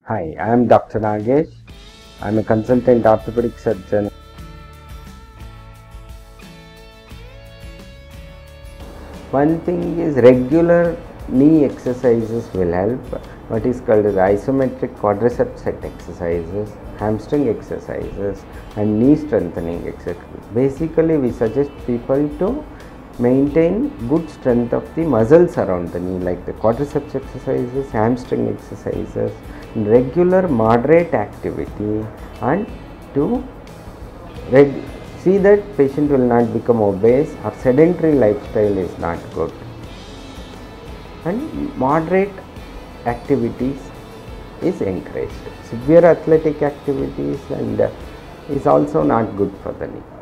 Hi, I am Dr. Nagesh. I am a consultant orthopedic surgeon. One thing is regular knee exercises will help. What is called as isometric quadricep set exercises, hamstring exercises, and knee strengthening exercises. Basically, we suggest people to maintain good strength of the muscles around the knee, like the quadriceps exercises, hamstring exercises, regular moderate activity, and to see that patient will not become obese or sedentary lifestyle is not good, and moderate activities is encouraged. Severe athletic activities and is also not good for the knee.